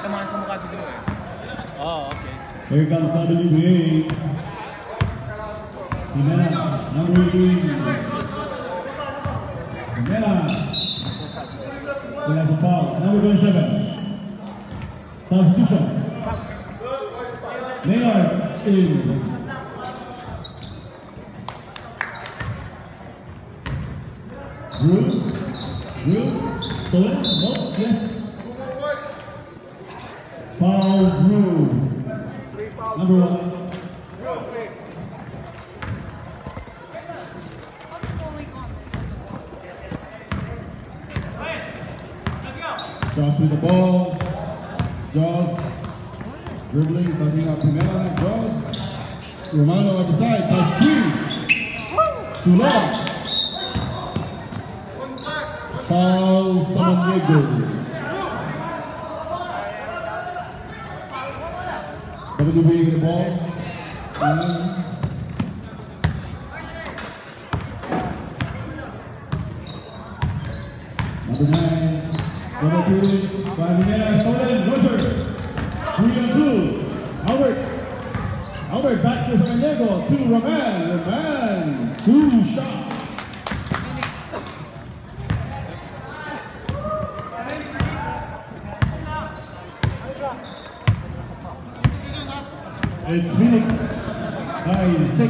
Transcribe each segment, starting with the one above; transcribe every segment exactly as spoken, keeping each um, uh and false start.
Tatamaan sa mukha si Drew eh. Oh, okay. Here comes W B A. Jimena, number eighteen. Jimena. We have a foul. Number twenty-seven. Substitution. Maynard in. Drew. Drew. Stolen. No. Yes. Foul Drew. Number one. Josh with the ball. Josh dribbling, setting up Jimena. Josh. Romano at the side. Touch three. Too long. Foul Samaniego. W B with the ball. And number nine. Number two. Five minutes. Stolen. Roger. Three and two. Albert. Albert back to Samaniego. Two. Roman. Roman. Two shots. It's Phoenix by six.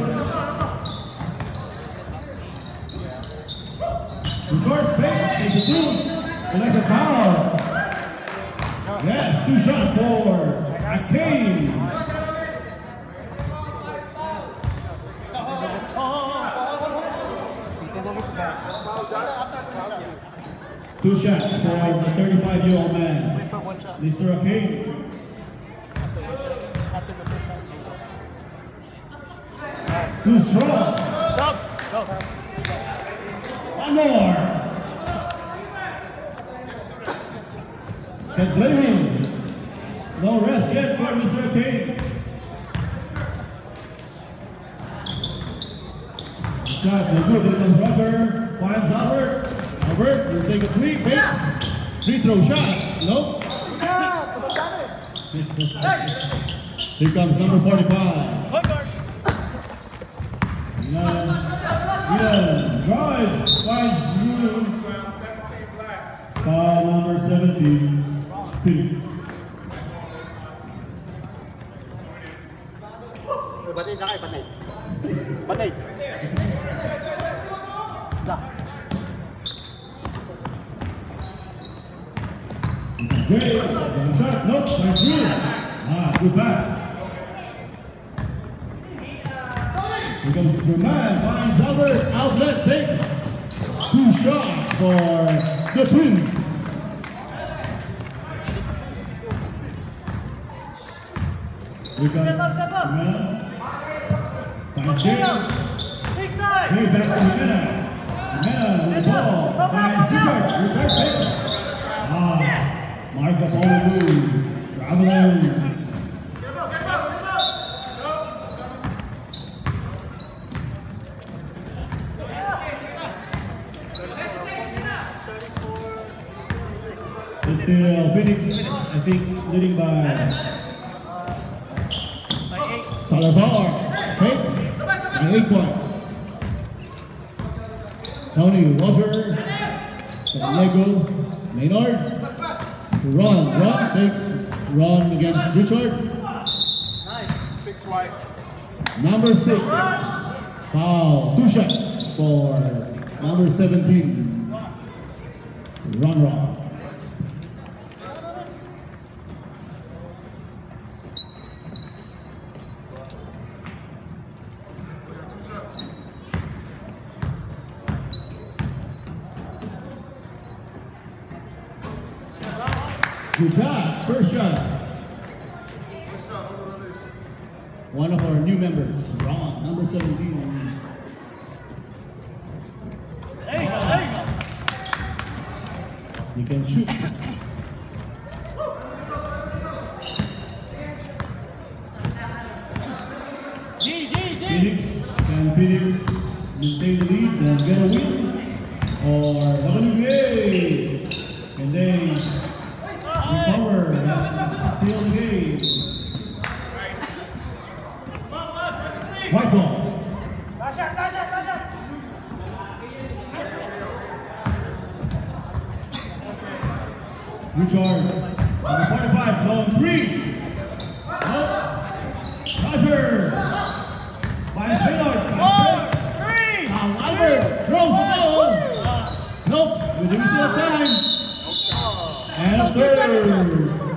The short pace is a two, and that's a foul. Yes, two shots for Akane. Two shots for the thirty-five-year-old man, Mister Akane. Too strong. Stop. Go. One more. Can blame him. No rest yet for Mister Akane. Shot, so good. There comes Roger. Finds Albert. Albert will take a three. Fakes. Free throw shot. Nope. Here comes number forty-five. Ian, Ian drives, finds you. Foul number seventeen. Pink. Banay na kayo, banay. Banay. Da. Jay, shot, nope, by Drew. Ah, good pass. Here comes Roman, finds Albert, outlet, takes two shots for the Prince. Here comes Roman, finds Jay. Jay back to Jimena. Jimena with the ball, finds Richard, Richard takes. Ah, Mark the ball move, traveling. It's still Phoenix, I think, leading by Salazar. Takes and eight points. Tony, Roger, Lego, Maynard. Ron, Ron takes Ron against Richard. Nice. Six white. Number six. Foul. Two shots for number seventeen. Ron Ron. Good shot, first shot. One of our new members, Ron, number seventeen. There you go, there you go. He can shoot. D, D, D. Phoenix, can Phoenix maintain the lead and get a win? Or W B A? Can they recover that New charge. Number forty-five, zone three. Nope. Roger. Finds Taylor. Four, three. Now Albert throws the ball. Nope. We do still have time. And a third.